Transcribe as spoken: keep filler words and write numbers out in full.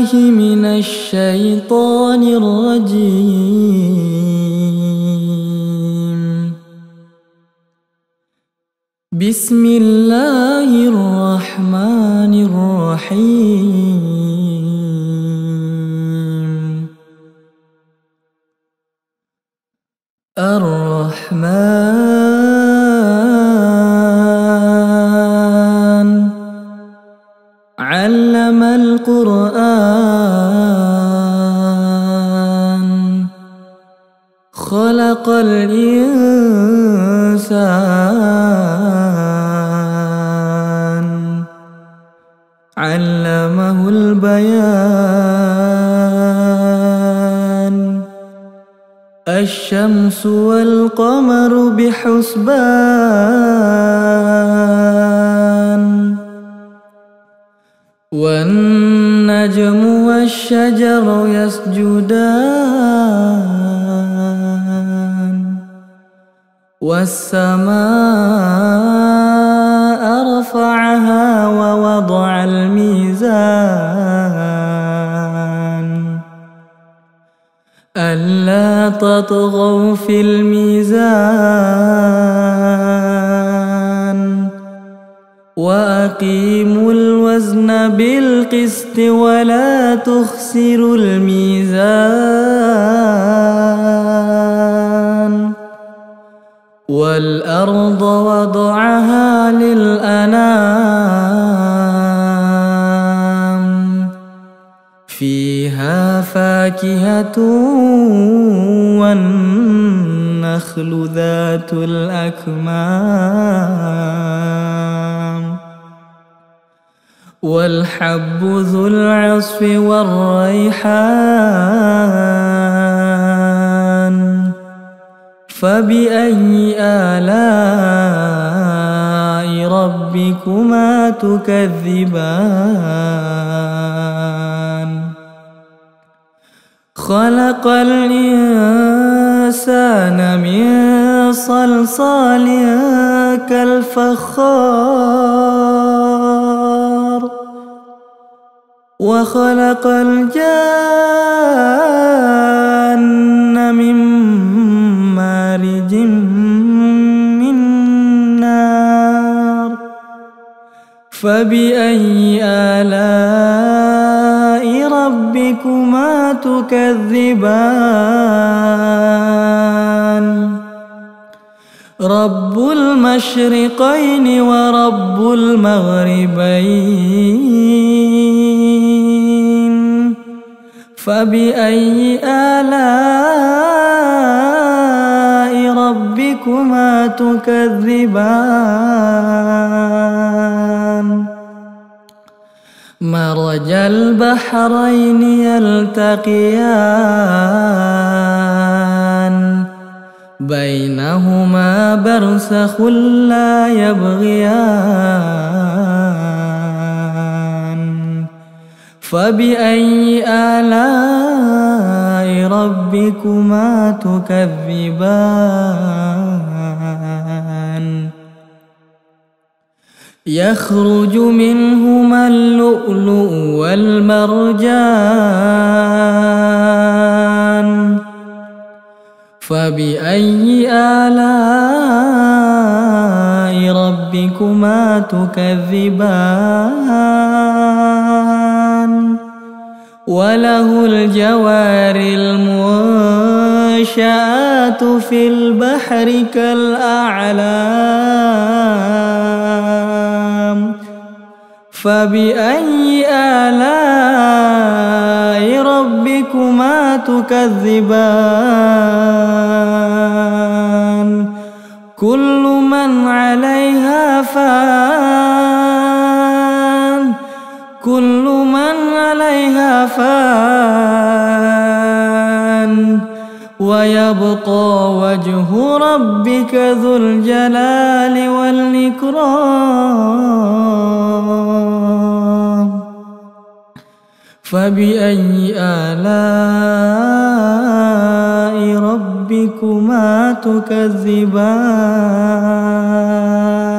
من الشيطان الرجيم. بسم الله الرحمن الرحيم. الرحمن علم القرآن خلق الإنسان علمه البيان. الشمس والقمر بحسبان والنجم والشجر يسجدان والسماء رفعها ووضع الميزان ألا تطغوا في الميزان وأقيموا الوزن بالقسط ولا تخسروا الميزان. والأرض وضعها للأنام فيها فاكهة والنخل ذات الأكمام والحب ذو العصف والريحان. فبأي آلاء ربكما تكذبان. خلق الإنسان من صلصال كالفخار وخلق الجان من مارج من نار. فبأي آلاء ربكما تكذبان. رب المشرقين ورب المغربين. فبأي آلاء ربكما تكذبان. مرج البحرين يلتقيان بينهما برزخ لا يبغيان. فبأي آلاء ربكما تكذبان. يخرج منهما اللؤلؤ والمرجان. فبأي آلاء ربكما تكذبان. وله الجوار المنشآت في البحر كالأعلام. فبأي آلاء ربكما تكذبان. كل من عليها فان كل من عليها فان ويبقى وجه ربك ذو الجلال والإكرام. فبأي آلاء ربكما تكذبان.